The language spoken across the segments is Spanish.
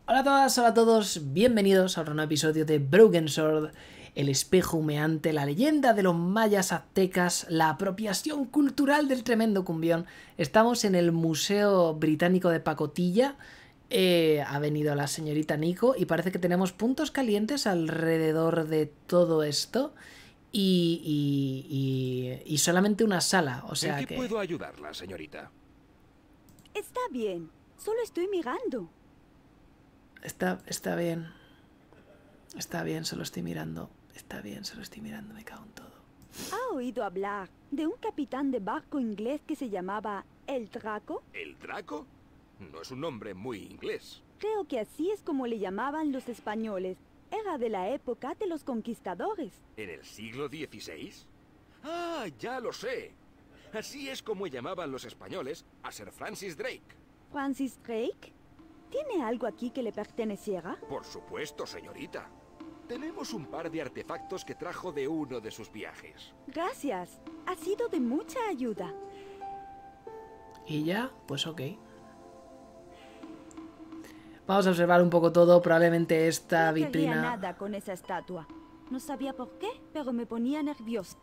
Hola a todas, hola a todos, bienvenidos a otro nuevo episodio de Broken Sword, el espejo humeante, la leyenda de los mayas aztecas, la apropiación cultural del tremendo cumbión. Estamos en el Museo Británico de Pacotilla, ha venido la señorita Nico y parece que tenemos puntos calientes alrededor de todo esto y solamente una sala, o ¿En sea qué que... puedo ayudarla, señorita? Está bien, solo estoy mirando. Está bien, solo estoy mirando. Está bien, solo estoy mirando, me cago en todo. ¿Ha oído hablar de un capitán de barco inglés que se llamaba El Draco? ¿El Draco? No es un nombre muy inglés. Creo que así es como le llamaban los españoles. Era de la época de los conquistadores. ¿En el siglo XVI? ¡Ah, ya lo sé! Así es como llamaban los españoles a Sir Francis Drake. ¿Francis Drake? ¿Tiene algo aquí que le perteneciera? Por supuesto, señorita. Tenemos un par de artefactos que trajo de uno de sus viajes. Gracias. Ha sido de mucha ayuda. Y ya, pues ok. Vamos a observar un poco todo, probablemente esta No quería vitrina... nada con esa estatua. No sabía por qué, pero me ponía nerviosa.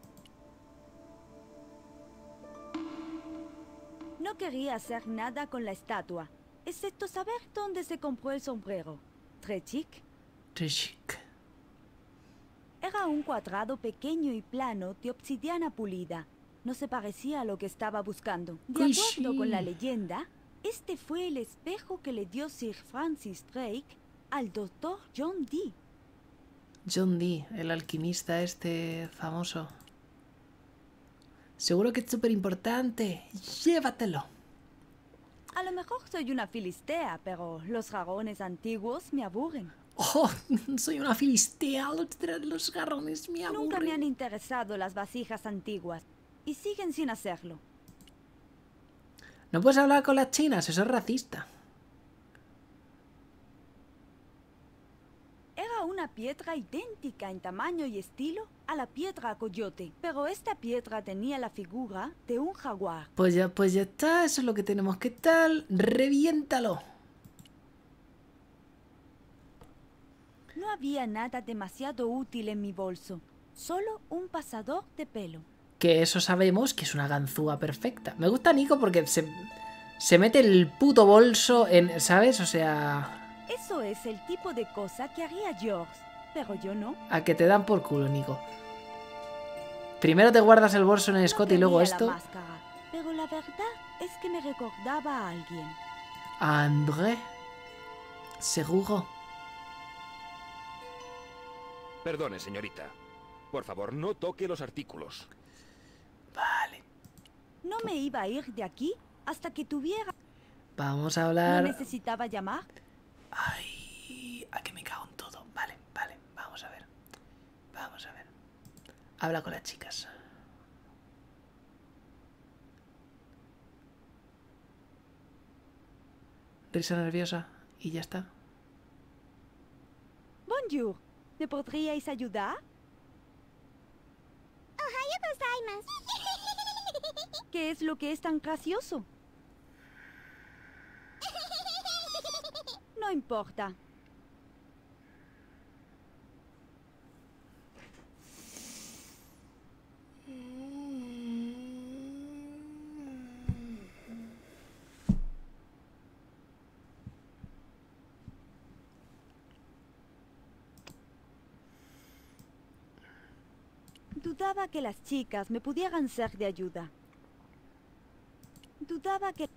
No quería hacer nada con la estatua, excepto saber dónde se compró el sombrero. Très chic. Chic. Era un cuadrado pequeño y plano de obsidiana pulida. No se parecía a lo que estaba buscando. De acuerdo con la leyenda, este fue el espejo que le dio Sir Francis Drake al doctor John Dee. John Dee, el alquimista este famoso. Seguro que es súper importante. Llévatelo. A lo mejor soy una filistea, pero los jarrones antiguos me aburren. Oh, soy una filistea. Los garrones me aburren. Nunca me han interesado las vasijas antiguas y siguen sin hacerlo. No puedes hablar con las chinas, eso es racista. Era una piedra idéntica en tamaño y estilo a la piedra coyote, pero esta piedra tenía la figura de un jaguar. Pues ya está, eso es lo que tenemos. ¿Qué tal? ¡Reviéntalo! No había nada demasiado útil en mi bolso, solo un pasador de pelo. Que eso sabemos que es una ganzúa perfecta. Me gusta Nico porque se mete el puto bolso en... ¿Sabes? O sea... Eso es el tipo de cosa que haría George, pero yo no. A que te dan por culo, Nico. Primero te guardas el bolso en el escote y luego quería esto. la máscara, pero la verdad es que me recordaba a alguien. ¿A André? ¿Seguro? Perdone, señorita. Por favor, no toque los artículos. Vale. No me iba a ir de aquí hasta que tuviera... Vamos a ¿No hablar... necesitaba llamar? Ay, a que me cago en todo. Vale, vale, vamos a ver. Vamos a ver. Habla con las chicas. Risa nerviosa y ya está. Bonjour, ¿me podríais ayudar? ¿Qué es lo que es tan gracioso? No importa. Dudaba que las chicas me pudieran ser de ayuda. Dudaba que...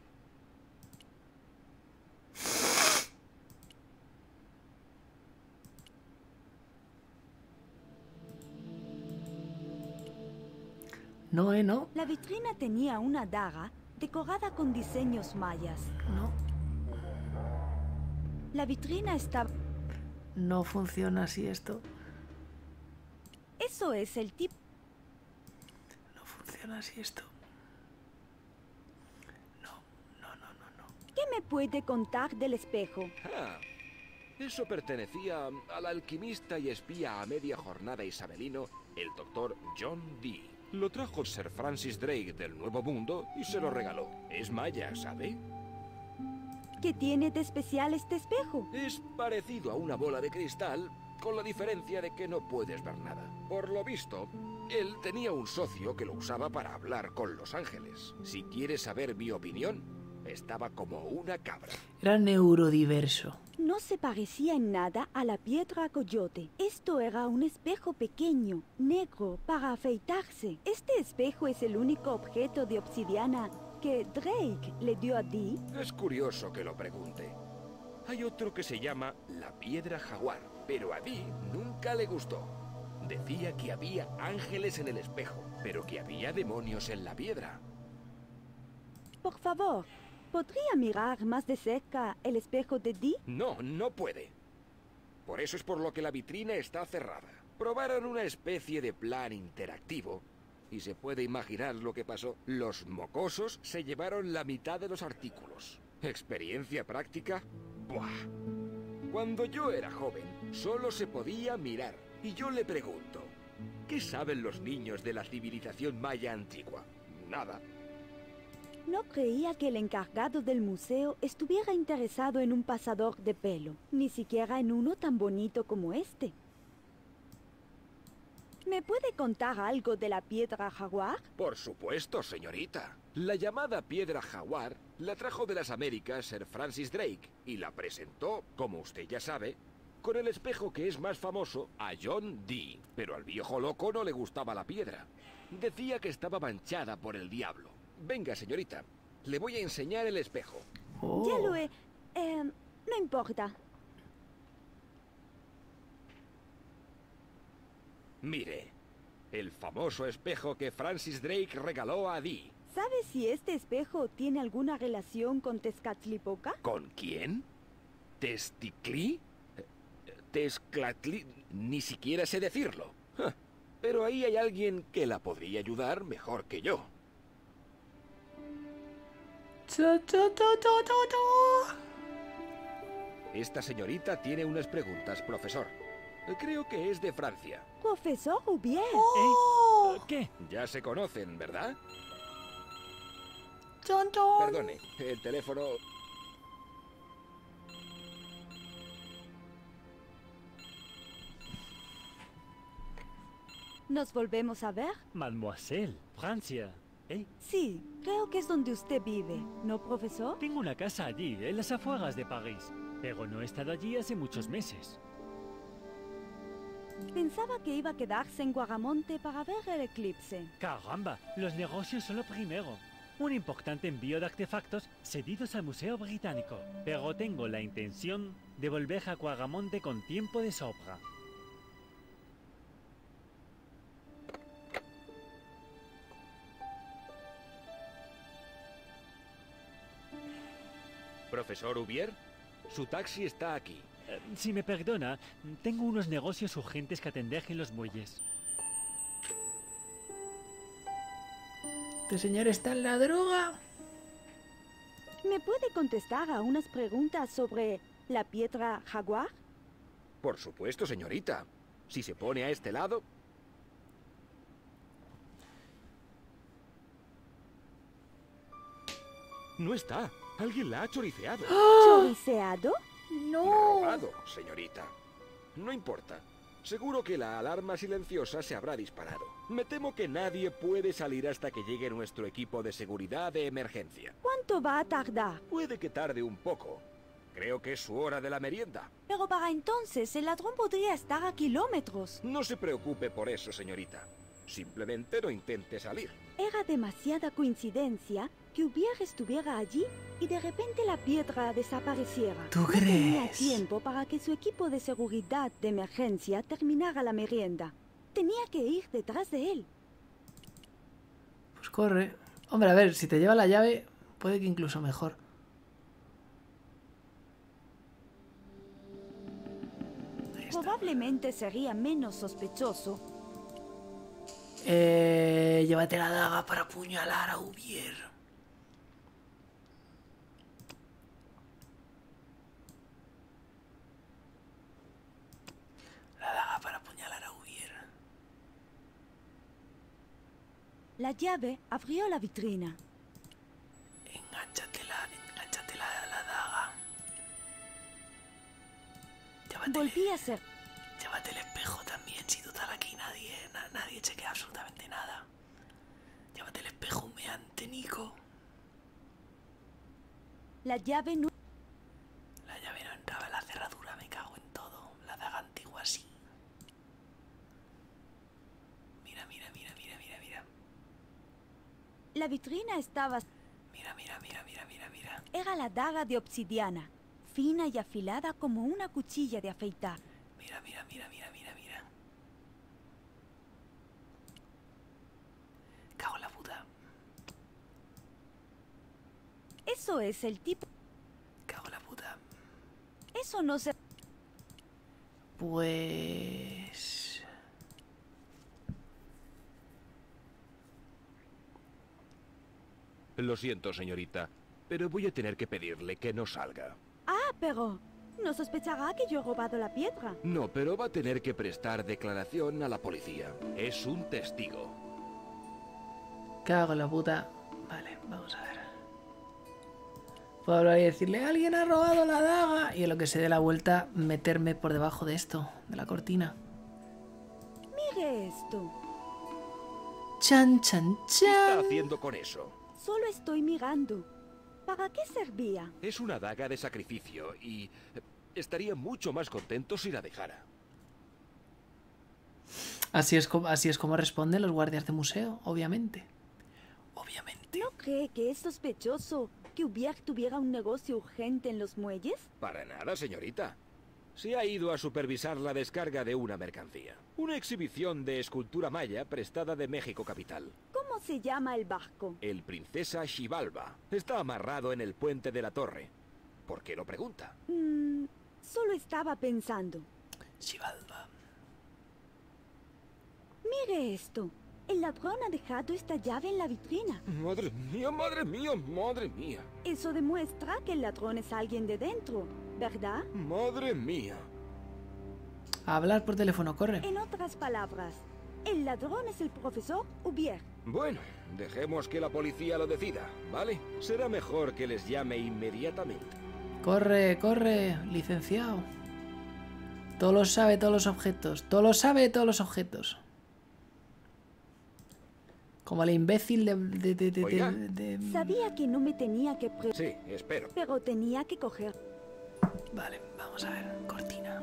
No, no. La vitrina tenía una daga decorada con diseños mayas. No. La vitrina estaba... No funciona así esto. Eso es el tipo... No funciona así esto. No. ¿Qué me puede contar del espejo? Ah, eso pertenecía al alquimista y espía a media jornada isabelino, el doctor John Dee. Lo trajo Sir Francis Drake del Nuevo Mundo y se lo regaló. Es maya, ¿sabe? ¿Qué tiene de especial este espejo? Es parecido a una bola de cristal, con la diferencia de que no puedes ver nada. Por lo visto, él tenía un socio que lo usaba para hablar con los ángeles. Si quieres saber mi opinión, estaba como una cabra. Era neurodiverso. No se parecía en nada a la piedra coyote. Esto era un espejo pequeño, negro, para afeitarse. Este espejo es el único objeto de obsidiana que Drake le dio a Dee. Es curioso que lo pregunte. Hay otro que se llama la piedra jaguar, pero a Dee nunca le gustó. Decía que había ángeles en el espejo, pero que había demonios en la piedra. Por favor, ¿podría mirar más de cerca el espejo de Dee? No, no puede. Por eso es por lo que la vitrina está cerrada. Probaron una especie de plan interactivo y se puede imaginar lo que pasó. Los mocosos se llevaron la mitad de los artículos. ¿Experiencia práctica? ¡Buah! Cuando yo era joven, solo se podía mirar. Y yo le pregunto, ¿qué saben los niños de la civilización maya antigua? Nada. No creía que el encargado del museo estuviera interesado en un pasador de pelo, ni siquiera en uno tan bonito como este. ¿Me puede contar algo de la piedra jaguar? Por supuesto, señorita. La llamada piedra jaguar la trajo de las Américas Sir Francis Drake y la presentó, como usted ya sabe, con el espejo que es más famoso, a John Dee. Pero al viejo loco no le gustaba la piedra. Decía que estaba manchada por el diablo. Venga, señorita, le voy a enseñar el espejo. Oh. Ya lo he... no importa. Mire, el famoso espejo que Francis Drake regaló a Dee. ¿Sabes si este espejo tiene alguna relación con Tezcatlipoca? ¿Con quién? ¿Testiclí? ¿Tezcatli? Ni siquiera sé decirlo. Ja, pero ahí hay alguien que la podría ayudar mejor que yo. Esta señorita tiene unas preguntas, profesor. Creo que es de Francia. Profesor Rubier. ¿Qué? Ya se conocen, ¿verdad? Chon, chon. Perdone, el teléfono... ¿Nos volvemos a ver? Mademoiselle, Francia. Sí, creo que es donde usted vive, ¿no, profesor? Tengo una casa allí, en las afueras de París, pero no he estado allí hace muchos meses. Pensaba que iba a quedarse en Guaramonte para ver el eclipse. Caramba, los negocios son lo primero. Un importante envío de artefactos cedidos al Museo Británico, pero tengo la intención de volver a Guaramonte con tiempo de sobra. Profesor Rubier, su taxi está aquí. Si me perdona, tengo unos negocios urgentes que atender en los muelles. ¿Este señor está en la droga? ¿Me puede contestar a unas preguntas sobre la piedra jaguar? Por supuesto, señorita. Si se pone a este lado... No está. Alguien la ha choriceado. ¿Choriceado? No. Robado, señorita. No importa. Seguro que la alarma silenciosa se habrá disparado. Me temo que nadie puede salir hasta que llegue nuestro equipo de seguridad de emergencia. ¿Cuánto va a tardar? Puede que tarde un poco. Creo que es su hora de la merienda. Pero para entonces el ladrón podría estar a kilómetros. No se preocupe por eso, señorita. Simplemente no intente salir. Era demasiada coincidencia que Rubier estuviera allí y de repente la piedra desapareciera. ¿Tú No tenía crees? tiempo para que su equipo de seguridad de emergencia terminara la merienda. Tenía que ir detrás de él. Pues corre. Hombre, a ver, si te lleva la llave, puede que incluso mejor. Ahí está. Probablemente sería menos sospechoso. Llévate la daga para apuñalar a Rubier. La daga para apuñalar a Rubier. La llave abrió la vitrina. Engánchatela a la daga. Volví a ser... Llévate el espejo también, si total aquí nadie chequea absolutamente nada. Llévate el espejo humeante, Nico. La llave no... La llave no entraba en la cerradura, me cago en todo. La daga antigua sí. Mira. La vitrina estaba... Mira. Era la daga de obsidiana, fina y afilada como una cuchilla de afeitar. Mira. Cago en la puta. Eso es el tipo... Cago en la puta. Eso no se... Pues... Lo siento, señorita, pero voy a tener que pedirle que no salga. Ah, pero... No sospechará que yo he robado la piedra. No, pero va a tener que prestar declaración a la policía. Es un testigo. Cago en la puta. Vale, vamos a ver. Puedo hablar y decirle, alguien ha robado la daga. Y en lo que se dé la vuelta, meterme por debajo de esto, de la cortina. Mire esto. Chan. ¿Qué está haciendo con eso? Solo estoy mirando. ¿Para qué servía? Es una daga de sacrificio y estaría mucho más contento si la dejara. Así es como responden los guardias de museo, obviamente. ¿No cree que es sospechoso que Ubier tuviera un negocio urgente en los muelles? Para nada, señorita. Se ha ido a supervisar la descarga de una mercancía. Una exhibición de escultura maya prestada de México capital. ¿Cómo se llama el barco? El Princesa Xibalba. Está amarrado en el puente de la torre. ¿Por qué lo pregunta? Solo estaba pensando. Xibalba. Mire esto. El ladrón ha dejado esta llave en la vitrina. Madre mía, madre mía, madre mía. Eso demuestra que el ladrón es alguien de dentro, ¿verdad? Madre mía. A hablar por teléfono, corre. En otras palabras, el ladrón es el profesor Ubier. Bueno, dejemos que la policía lo decida, ¿vale? Será mejor que les llame inmediatamente. Corre, licenciado. Todo lo sabe, todos los objetos. Todo lo sabe, todos los objetos. Como el imbécil Oiga. Sabía que no me tenía que Sí, espero. pero tenía que coger. Vale, vamos a ver. Cortina.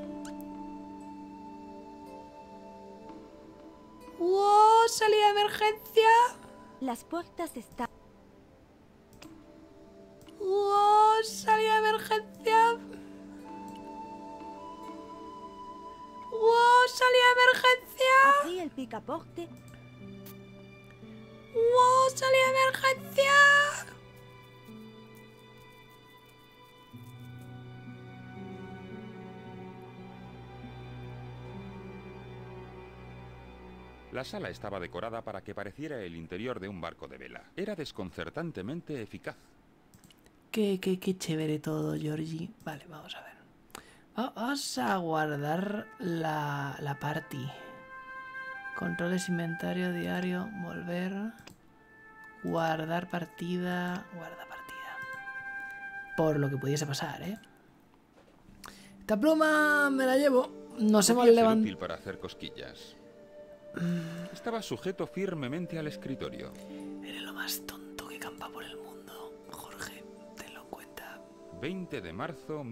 ¡Wow! ¡Salida de emergencia! Las puertas están... ¡Wow! ¡Salida de emergencia! ¡Wow! ¡Salida de emergencia! Abrí el picaporte. ¡Wow! ¡Salida de emergencia! La sala estaba decorada para que pareciera el interior de un barco de vela. Era desconcertantemente eficaz. Qué chévere todo, Georgie. Vale, vamos a ver. Vamos a guardar la party. Controles, inventario, diario, volver. Guardar partida. Guarda partida. Por lo que pudiese pasar, ¿eh? Esta pluma me la llevo. Nos hemos Podía ser levantado. útil para hacer cosquillas. Estaba sujeto firmemente al escritorio. Eres lo más tonto que campa por el mundo, Jorge. Tenlo en cuenta. 20 de marzo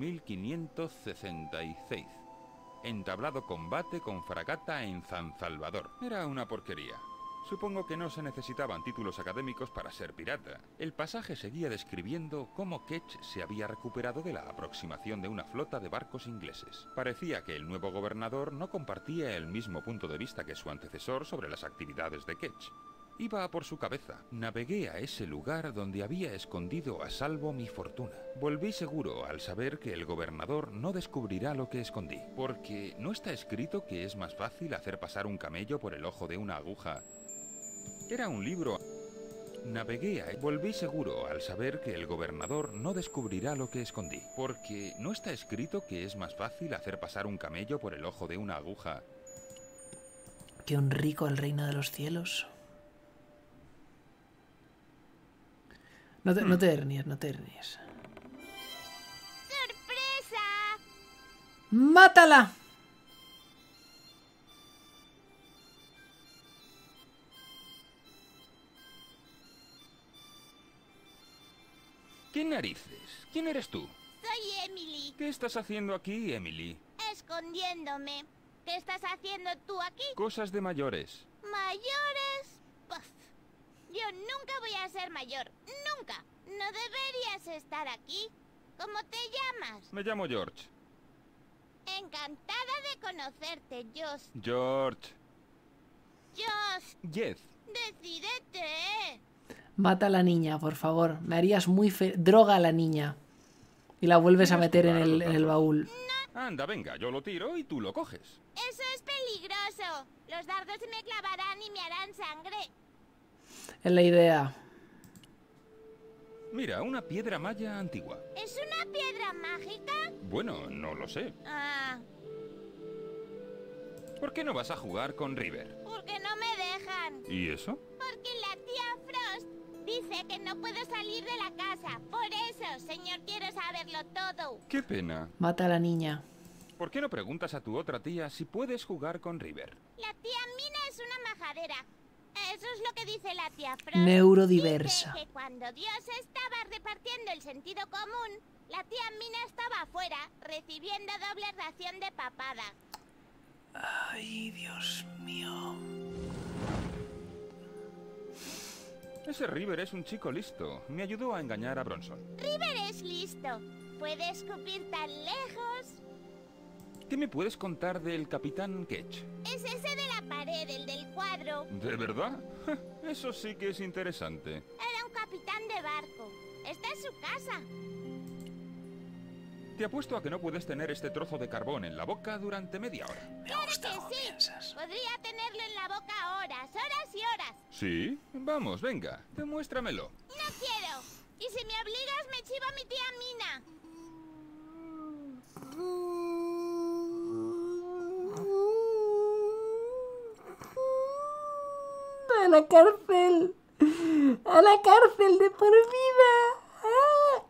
1566. Entablado combate con fragata en San Salvador. Era una porquería. Supongo que no se necesitaban títulos académicos para ser pirata. El pasaje seguía describiendo cómo Ketch se había recuperado de la aproximación de una flota de barcos ingleses. Parecía que el nuevo gobernador no compartía el mismo punto de vista que su antecesor sobre las actividades de Ketch. Iba a por su cabeza. Navegué a ese lugar donde había escondido a salvo mi fortuna. Volví seguro al saber que el gobernador no descubrirá lo que escondí. Porque ¿no está escrito que es más fácil hacer pasar un camello por el ojo de una aguja? Era un libro. Volví seguro al saber que el gobernador no descubrirá lo que escondí. Porque ¿no está escrito que es más fácil hacer pasar un camello por el ojo de una aguja? Que un rico el reino de los cielos. No te hernies, no te hernies. ¡Sorpresa! ¡Mátala! ¿Qué narices? ¿Quién eres tú? Soy Emily, ¿Qué estás haciendo aquí, Emily? escondiéndome. ¿Qué estás haciendo tú aquí? Cosas de mayores. ¿Mayores? Puf. Yo nunca voy a ser mayor. ¡Nunca! No deberías estar aquí. ¿Cómo te llamas? Me llamo George. Encantada de conocerte, Josh. George. Josh, Jeff. decídete. Mata a la niña, por favor. Me harías muy Droga a la niña. Y la vuelves a ¿Quieres meter en jugar a los el dados? baúl. Anda, venga, yo lo tiro y tú lo coges. Eso es peligroso. Los dardos se me clavarán y me harán sangre. Es la idea. Mira, una piedra maya antigua. ¿Es una piedra mágica? Bueno, no lo sé. Ah, ¿Por qué no vas a jugar con River? porque no me dejan. ¿Y eso? Porque la tía Frost dice que no puedo salir de la casa. Por eso, señor, quiero saberlo todo. Qué pena. Mata a la niña. ¿Por qué no preguntas a tu otra tía si puedes jugar con River? La tía Mina es una majadera. Eso es lo que dice la tía Frost. Neurodiversa. Dice que cuando Dios estaba repartiendo el sentido común, la tía Mina estaba afuera, recibiendo doble ración de papada. Ay, Dios mío. Ese River es un chico listo. Me ayudó a engañar a Bronson. River es listo. Puede escupir tan lejos. ¿Qué me puedes contar del Capitán Ketch? Es ese de la pared, el del cuadro. ¿De verdad? Eso sí que es interesante. Era un capitán de barco. Esta es su casa. Te apuesto a que no puedes tener este trozo de carbón en la boca durante media hora. Me gusta que cómo sí. piensas. Podría tenerlo en la boca horas, horas y horas. ¿Sí? Vamos, venga, demuéstramelo. No quiero. Y si me obligas, me chivo a mi tía Mina. A la cárcel. A la cárcel de por vida. ¡Ah!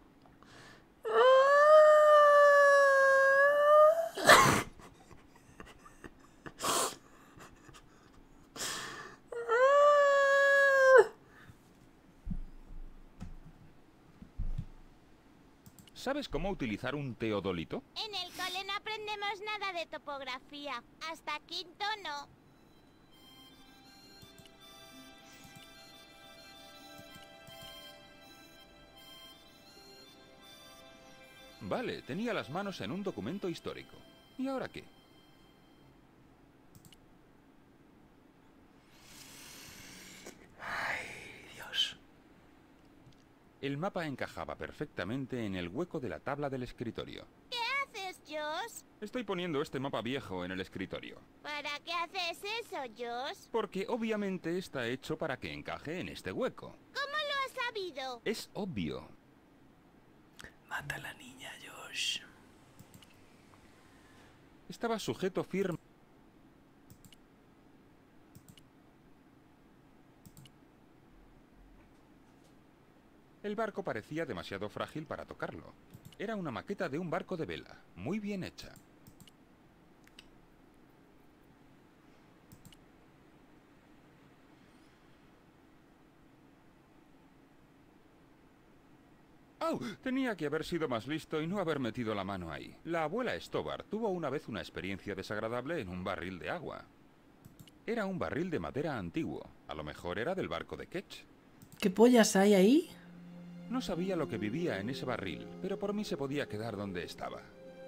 ¿Sabes cómo utilizar un teodolito? En el cole no aprendemos nada de topografía. Hasta quinto no. Vale, tenía las manos en un documento histórico. ¿Y ahora qué? Dios. El mapa encajaba perfectamente en el hueco de la tabla del escritorio. ¿Qué haces, Josh? Estoy poniendo este mapa viejo en el escritorio. ¿Para qué haces eso, Josh? Porque obviamente está hecho para que encaje en este hueco. ¿Cómo lo has sabido? Es obvio. Mata a la niña, Josh. Estaba sujeto firme. El barco parecía demasiado frágil para tocarlo. Era una maqueta de un barco de vela, muy bien hecha. ¡Au! Tenía que haber sido más listo y no haber metido la mano ahí. La abuela Stobar tuvo una vez una experiencia desagradable en un barril de agua. Era un barril de madera antiguo. A lo mejor era del barco de Ketch. ¿Qué pollas hay ahí? No sabía lo que vivía en ese barril, pero por mí se podía quedar donde estaba.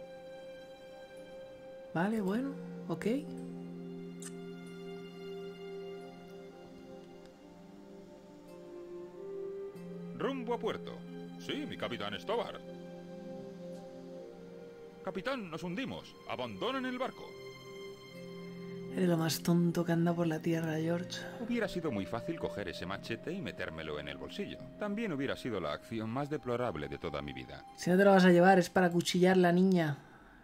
Vale, bueno, ok. Rumbo a puerto. Sí, mi capitán Stobar. Capitán, nos hundimos. Abandonen el barco. Eres lo más tonto que anda por la tierra, George. Hubiera sido muy fácil coger ese machete y metérmelo en el bolsillo. También hubiera sido la acción más deplorable de toda mi vida. Si no te lo vas a llevar, es para cuchillar la niña.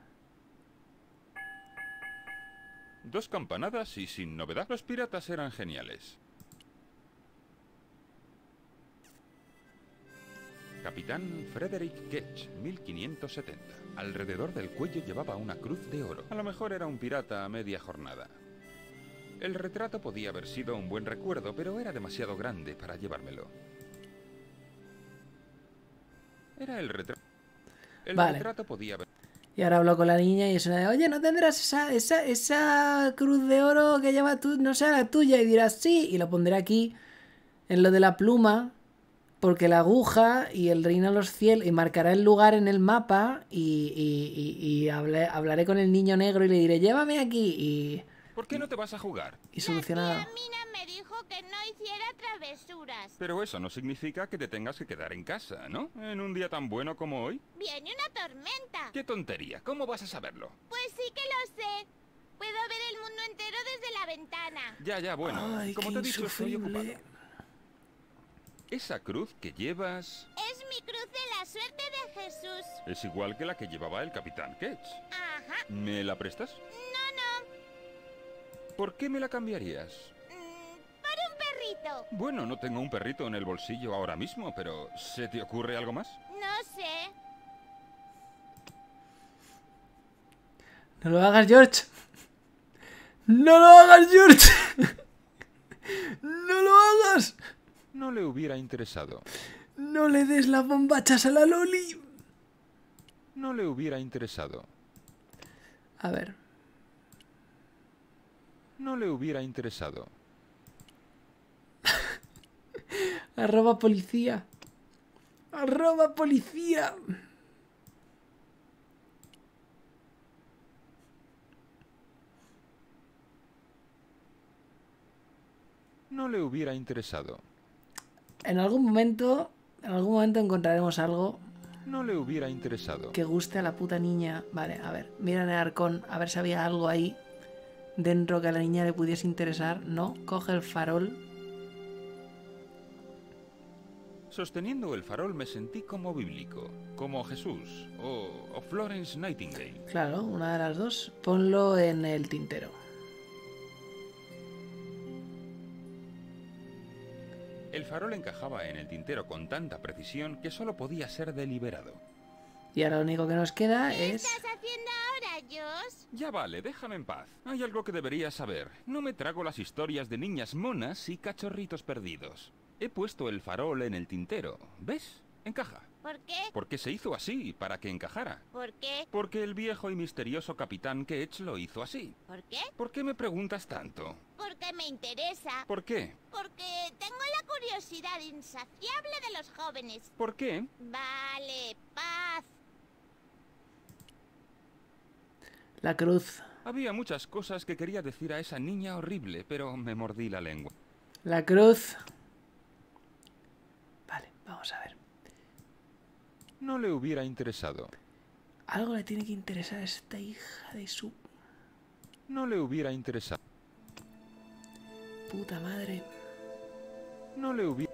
2 campanadas y sin novedad. Los piratas eran geniales. Capitán Frederick Ketch, 1570. Alrededor del cuello llevaba una cruz de oro. A lo mejor era un pirata a media jornada. El retrato podía haber sido un buen recuerdo, pero era demasiado grande para llevármelo. Era el retrato. El retrato podía haber... Y ahora hablo con la niña y es una de, oye, ¿no tendrás esa cruz de oro que lleva tú, no sea la tuya? Y dirás, sí, y lo pondré aquí, en lo de la pluma, porque la aguja y el reino de los cielos, y marcará el lugar en el mapa, y hablaré con el niño negro y le diré, llévame aquí, y... ¿Por qué no te vas a jugar? Y solucionado. La tía Mina me dijo que no hiciera travesuras. Pero eso no significa que te tengas que quedar en casa, ¿no? En un día tan bueno como hoy. Viene una tormenta. ¡Qué tontería! ¿Cómo vas a saberlo? Pues sí que lo sé. Puedo ver el mundo entero desde la ventana. Ya, bueno. Ay, Como qué te he dicho, estoy insufrible. ocupado. Esa cruz que llevas Es mi cruz de la suerte de Jesús. es igual que la que llevaba el Capitán Ketch. Ajá. ¿Me la prestas? No. ¿Por qué me la cambiarías? Por un perrito. Bueno, no tengo un perrito en el bolsillo ahora mismo, pero ¿se te ocurre algo más? No sé. No lo hagas, George. No lo hagas, George. No lo hagas. No le hubiera interesado. No le des las bombachas a la Loli. No le hubiera interesado. A ver. No le hubiera interesado. @ policía. @ policía. No le hubiera interesado. En algún momento encontraremos algo No le hubiera interesado. que guste a la puta niña. Vale, a ver, mira en el arcón, a ver si había algo ahí dentro que a la niña le pudiese interesar. No, coge el farol. Sosteniendo el farol me sentí como bíblico, como Jesús o Florence Nightingale. Claro, una de las dos. Ponlo en el tintero. El farol encajaba en el tintero con tanta precisión que solo podía ser deliberado. Y ahora lo único que nos queda ¿Qué es... estás haciendo ahora, Josh? Ya vale, déjame en paz. Hay algo que deberías saber. No me trago las historias de niñas monas y cachorritos perdidos. He puesto el farol en el tintero. ¿Ves? Encaja. ¿Por qué? Porque se hizo así, para que encajara. ¿Por qué? Porque el viejo y misterioso Capitán Ketch lo hizo así. ¿Por qué? ¿Por qué me preguntas tanto? Porque me interesa. ¿Por qué? Porque tengo la curiosidad insaciable de los jóvenes. ¿Por qué? Vale, paz. La cruz. Había muchas cosas que quería decir a esa niña horrible, pero me mordí la lengua. La cruz. Vale, vamos a ver. No le hubiera interesado. Algo le tiene que interesar a esta hija de su No le hubiera interesado. puta madre. No le hubiera...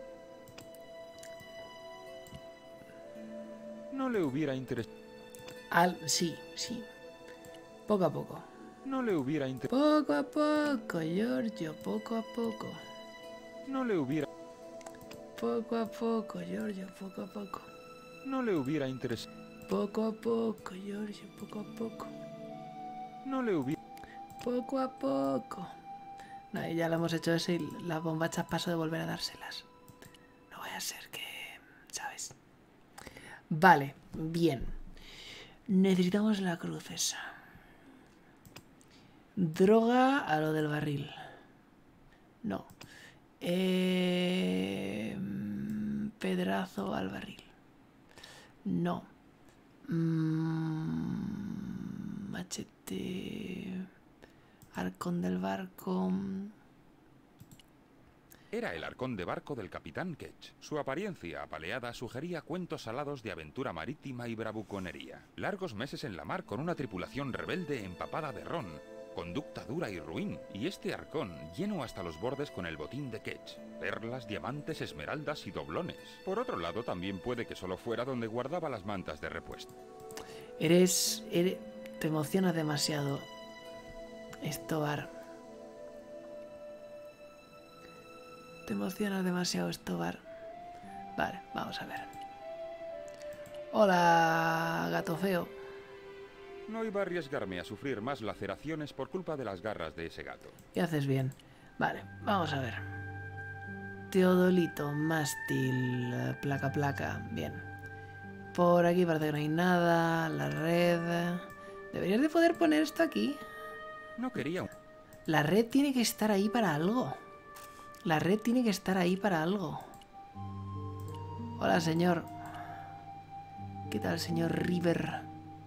No le hubiera interesado. Sí. Poco a poco. No le hubiera interesado. Poco a poco, Giorgio, poco a poco. No le hubiera... Poco a poco, Giorgio, poco a poco. No le hubiera interesado. Poco a poco, Giorgio, poco a poco. No le hubiera... Poco a poco. No, y ya lo hemos hecho eso y las bombachas paso de volver a dárselas. No vaya a ser que... ¿sabes? Vale, bien. Necesitamos la cruz esa. Droga a lo del barril. No. Pedrazo al barril. No. Machete. Arcón del barco. Era el arcón de barco del Capitán Ketch. Su apariencia apaleada sugería cuentos alados de aventura marítima y bravuconería. Largos meses en la mar con una tripulación rebelde empapada de ron, conducta dura y ruin, y este arcón lleno hasta los bordes con el botín de Ketch, perlas, diamantes, esmeraldas y doblones. Por otro lado, también puede que solo fuera donde guardaba las mantas de repuesto. Te emocionas demasiado, Estobar. Te emocionas demasiado, Estobar. Vale, vamos a ver. Hola, gato feo. No iba a arriesgarme a sufrir más laceraciones por culpa de las garras de ese gato. ¿Qué haces bien? Vale, vamos a ver. Teodolito, mástil, placa, placa. Bien. Por aquí parece que no hay nada. La red... Deberías de poder poner esto aquí. No quería... La red tiene que estar ahí para algo. La red tiene que estar ahí para algo. Hola, señor. ¿Qué tal, señor River?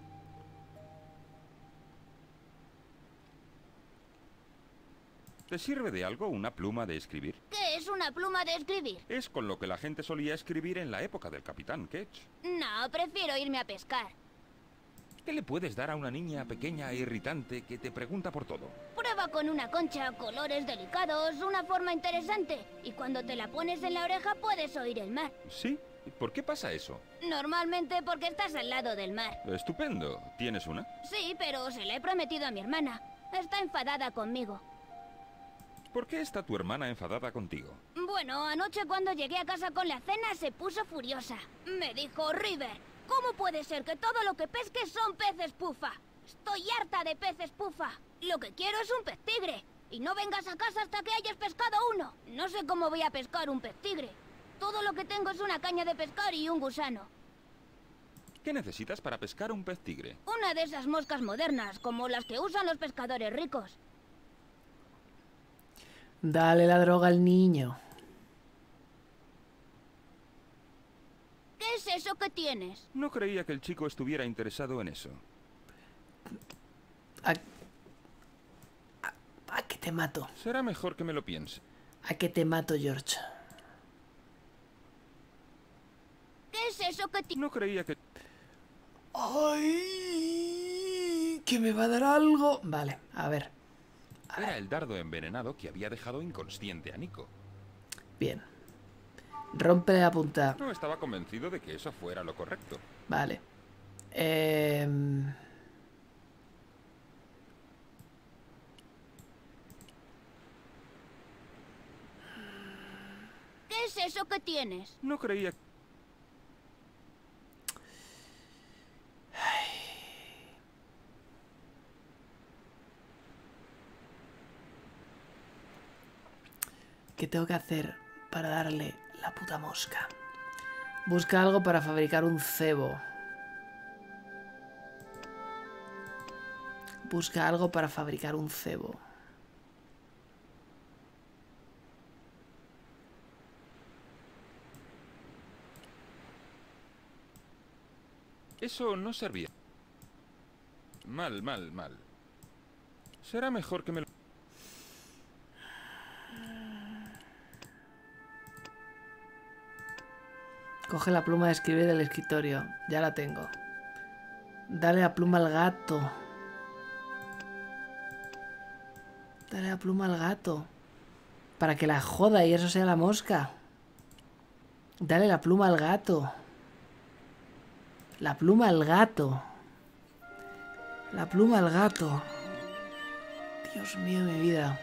¿Te sirve de algo una pluma de escribir? ¿Qué es una pluma de escribir? Es con lo que la gente solía escribir en la época del Capitán Ketch. No, prefiero irme a pescar. ¿Qué le puedes dar a una niña pequeña e irritante que te pregunta por todo? Prueba con una concha, colores delicados, una forma interesante. Y cuando te la pones en la oreja puedes oír el mar. ¿Sí? ¿Por qué pasa eso? Normalmente porque estás al lado del mar. Estupendo. ¿Tienes una? Sí, pero se la he prometido a mi hermana. Está enfadada conmigo. ¿Por qué está tu hermana enfadada contigo? Bueno, anoche cuando llegué a casa con la cena se puso furiosa. Me dijo, River, ¿cómo puede ser que todo lo que pesques son peces pufa? Estoy harta de peces pufa. Lo que quiero es un pez tigre. Y no vengas a casa hasta que hayas pescado uno. No sé cómo voy a pescar un pez tigre. Todo lo que tengo es una caña de pescar y un gusano. ¿Qué necesitas para pescar un pez tigre? Una de esas moscas modernas, como las que usan los pescadores ricos. Dale la droga al niño. ¿Qué es eso que tienes? No creía que el chico estuviera interesado en eso. ¿A qué te mato? Será mejor que me lo piense. ¿A qué te mato, George? ¿Qué es eso que tienes? No creía que... ¡Ay! ¿Que me va a dar algo? Vale, a ver. Era el dardo envenenado que había dejado inconsciente a Nico. Bien. Rompe la punta. No estaba convencido de que eso fuera lo correcto. Vale. ¿Qué es eso que tienes? No creía... ¿Qué tengo que hacer para darle la puta mosca? Busca algo para fabricar un cebo. Busca algo para fabricar un cebo. Eso no servía. Mal, mal, mal. Será mejor que me lo... Coge la pluma de escribir del escritorio. Ya la tengo. Dale la pluma al gato. Dale la pluma al gato. Para que la joda y eso sea la mosca. Dale la pluma al gato. La pluma al gato. La pluma al gato. Dios mío, mi vida.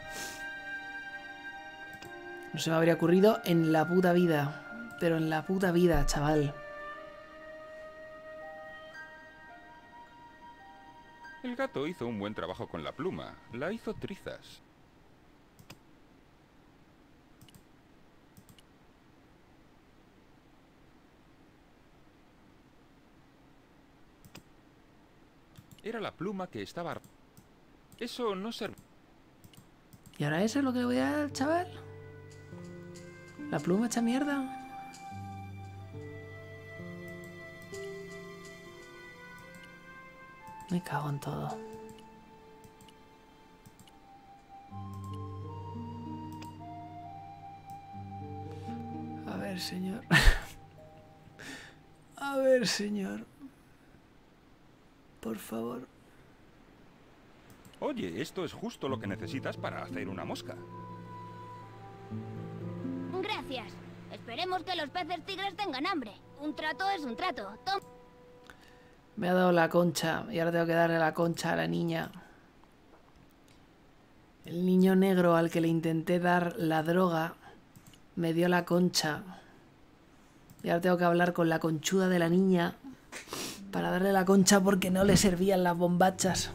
No se me habría ocurrido en la puta vida. Pero en la puta vida, chaval. El gato hizo un buen trabajo con la pluma. La hizo trizas. Era la pluma que estaba... Eso no servía. ¿Y ahora eso es lo que le voy a dar al chaval? ¿La pluma hecha mierda? Me cago en todo. A ver, señor. A ver, señor. Por favor. Oye, esto es justo lo que necesitas para hacer una mosca. Gracias. Esperemos que los peces tigres tengan hambre. Un trato es un trato. Me ha dado la concha y ahora tengo que darle la concha a la niña. El niño negro al que le intenté dar la droga me dio la concha. Y ahora tengo que hablar con la conchuda de la niña para darle la concha porque no le servían las bombachas.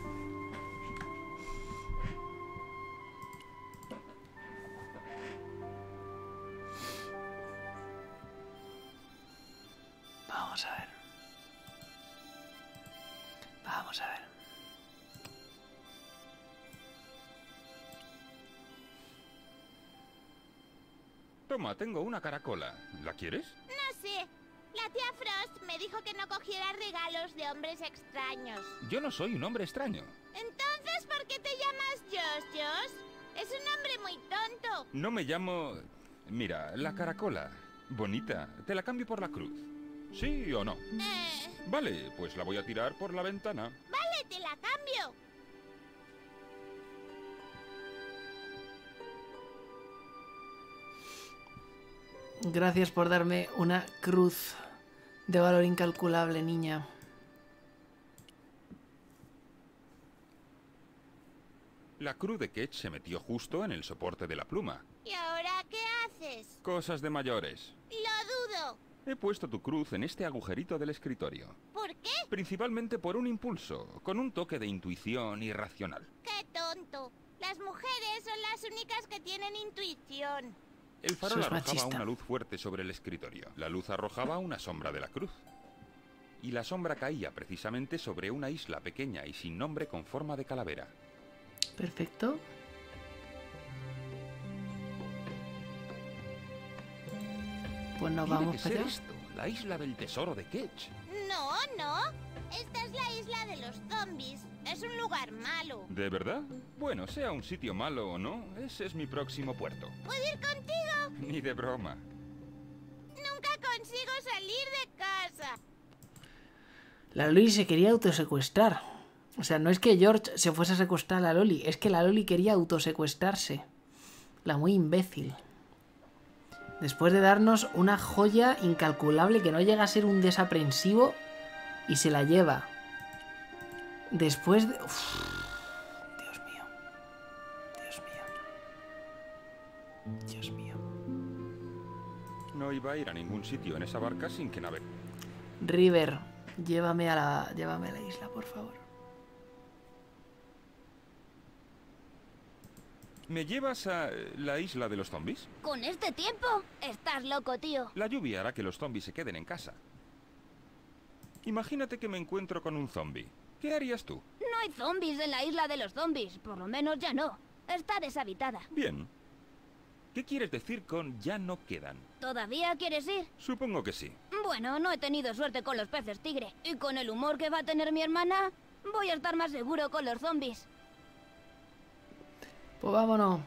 Vamos a ver. Vamos a ver. Toma, tengo una caracola. ¿La quieres? No sé. La tía Frost me dijo que no cogiera regalos de hombres extraños. Yo no soy un hombre extraño. Entonces, ¿por qué te llamas Josh Josh? Es un nombre muy tonto. No me llamo... Mira, la caracola. Bonita. Te la cambio por la cruz. ¿Sí o no? Vale, pues la voy a tirar por la ventana. Vale, te la cambio. Gracias por darme una cruz de valor incalculable, niña. La cruz de Ketch se metió justo en el soporte de la pluma. ¿Y ahora qué haces? Cosas de mayores. Lo dudo. He puesto tu cruz en este agujerito del escritorio. ¿Por qué? Principalmente por un impulso, con un toque de intuición irracional. ¡Qué tonto! Las mujeres son las únicas que tienen intuición. El farol Eso es arrojaba machista. una luz fuerte sobre el escritorio. La luz arrojaba una sombra de la cruz. Y la sombra caía precisamente sobre una isla pequeña y sin nombre con forma de calavera. Perfecto. Pues nos Tiene vamos que para ser allá. esto, la isla del tesoro de Ketch. No, no. Esta es la isla de los zombies. Es un lugar malo. ¿De verdad? Bueno, sea un sitio malo o no, ese es mi próximo puerto. ¿Puedo ir contigo? Ni de broma. Nunca consigo salir de casa. La Loli se quería autosecuestrar. O sea, no es que George se fuese a secuestrar a la Loli, es que la Loli quería autosecuestrarse. La muy imbécil. Después de darnos una joya incalculable que no llega a ser un desaprensivo y se la lleva. Después de... Uf, Dios mío. Dios mío. Dios mío. No iba a ir a ningún sitio en esa barca sin que navegue. River, llévame a la isla, por favor. ¿Me llevas a la isla de los zombies? ¿Con este tiempo? Estás loco, tío. La lluvia hará que los zombies se queden en casa. Imagínate que me encuentro con un zombie. ¿Qué harías tú? No hay zombies en la isla de los zombies. Por lo menos ya no. Está deshabitada. Bien. ¿Qué quieres decir con ya no quedan? ¿Todavía quieres ir? Supongo que sí. Bueno, no he tenido suerte con los peces tigre. Y con el humor que va a tener mi hermana, voy a estar más seguro con los zombies. Pues vámonos.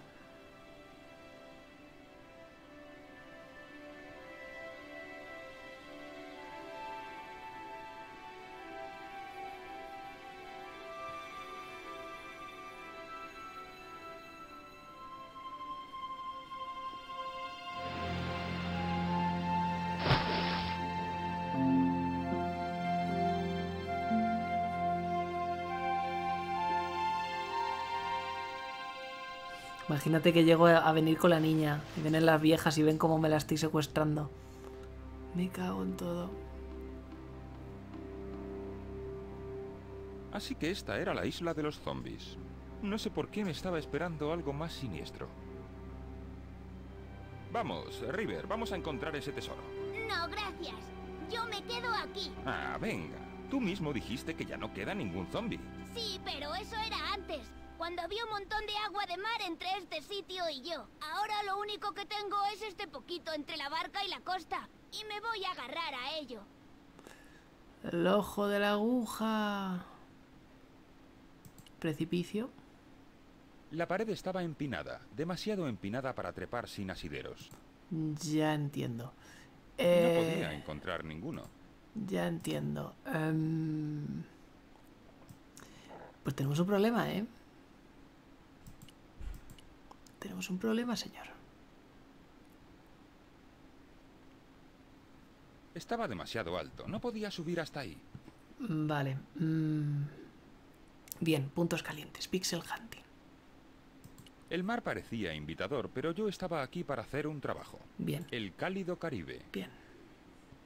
Imagínate que llego a venir con la niña y vienen las viejas y ven cómo me la estoy secuestrando. Me cago en todo. Así que esta era la isla de los zombies. No sé por qué me estaba esperando algo más siniestro. Vamos, River, vamos a encontrar ese tesoro. No, gracias. Yo me quedo aquí. Ah, venga. Tú mismo dijiste que ya no queda ningún zombie. Sí, pero eso era antes. Cuando había un montón de agua de mar entre este sitio y yo. Ahora lo único que tengo es este poquito entre la barca y la costa. Y me voy a agarrar a ello. El ojo de la aguja. Precipicio. La pared estaba empinada, demasiado empinada para trepar sin asideros. Ya entiendo. No podía encontrar ninguno. Ya entiendo. Pues tenemos un problema, ¿eh? Tenemos un problema, señor. Estaba demasiado alto, no podía subir hasta ahí. Vale. Bien, puntos calientes. Pixel hunting. El mar parecía invitador, pero yo estaba aquí para hacer un trabajo. Bien, El cálido Caribe. bien.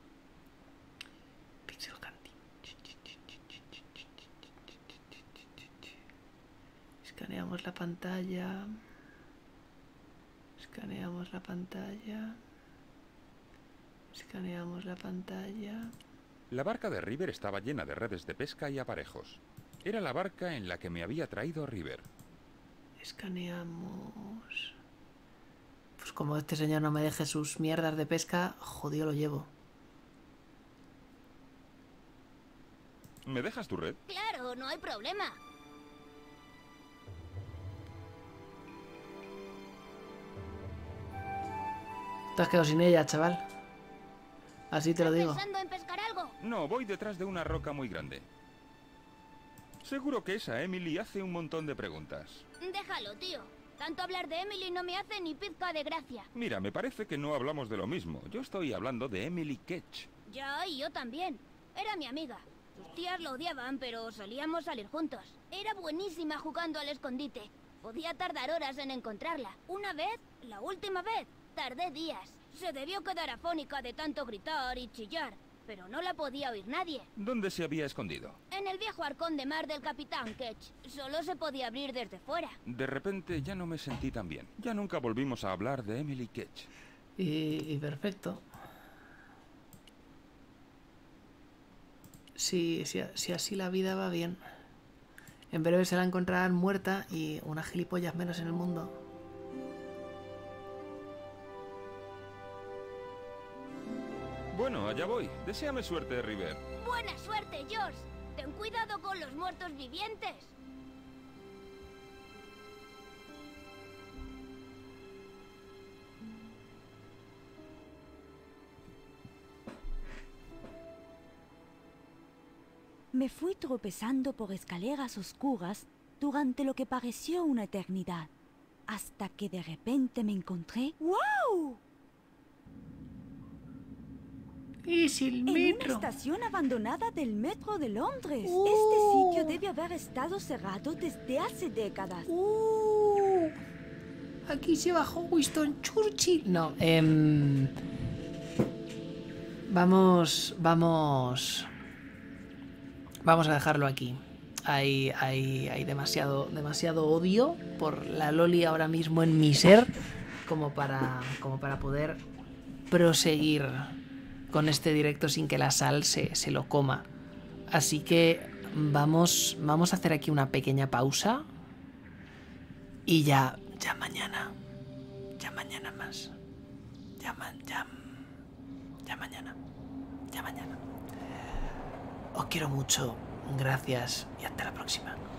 Escaneamos la pantalla. Escaneamos la pantalla. Escaneamos la pantalla. La barca de River estaba llena de redes de pesca y aparejos. Era la barca en la que me había traído River. Escaneamos. Pues como este señor no me deje sus mierdas de pesca, jodido lo llevo. ¿Me dejas tu red? Claro, no hay problema. Te has quedado sin ella, chaval. Así te lo digo. ¿Estás pensando en pescar algo? No, voy detrás de una roca muy grande. Seguro que esa Emily hace un montón de preguntas. Déjalo, tío. Tanto hablar de Emily no me hace ni pizca de gracia. Mira, me parece que no hablamos de lo mismo. Yo estoy hablando de Emily Ketch. Ya, y yo también. Era mi amiga. Sus tías lo odiaban, pero solíamos salir juntos. Era buenísima jugando al escondite. Podía tardar horas en encontrarla. Una vez, la última vez, tardé días. Se debió quedar afónica de tanto gritar y chillar, pero no la podía oír nadie. ¿Dónde se había escondido? En el viejo arcón de mar del Capitán Ketch. Solo se podía abrir desde fuera. De repente ya no me sentí tan bien. Ya nunca volvimos a hablar de Emily Ketch. Y perfecto. Si así la vida va bien. En breve se la encontrarán muerta y una gilipollas menos en el mundo. Bueno, allá voy. Deséame suerte, River. ¡Buena suerte, George! Ten cuidado con los muertos vivientes. Me fui tropezando por escaleras oscuras durante lo que pareció una eternidad, hasta que de repente me encontré... ¡Wow! ¡Es el En una metro! estación abandonada del metro de Londres. Este sitio debe haber estado cerrado desde hace décadas. Aquí se bajó Winston Churchill. No, Vamos a dejarlo aquí. Hay demasiado odio por la Loli ahora mismo en mi ser como para poder proseguir con este directo sin que la sal se lo coma. Así que vamos a hacer aquí una pequeña pausa y ya mañana más. Ya mañana. Os quiero mucho, gracias y hasta la próxima.